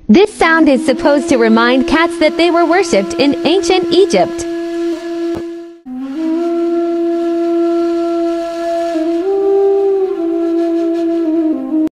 This sound is supposed to remind cats that they were worshipped in ancient Egypt.